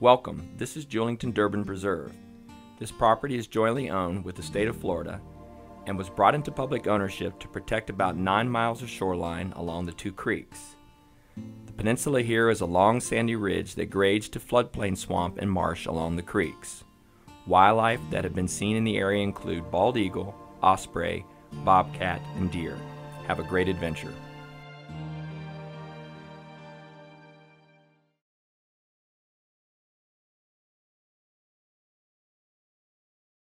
Welcome, this is Julington-Durbin Preserve. This property is jointly owned with the state of Florida and was brought into public ownership to protect about 9 miles of shoreline along the 2 creeks. The peninsula here is a long sandy ridge that grades to floodplain swamp and marsh along the creeks. Wildlife that have been seen in the area include bald eagle, osprey, bobcat, and deer. Have a great adventure.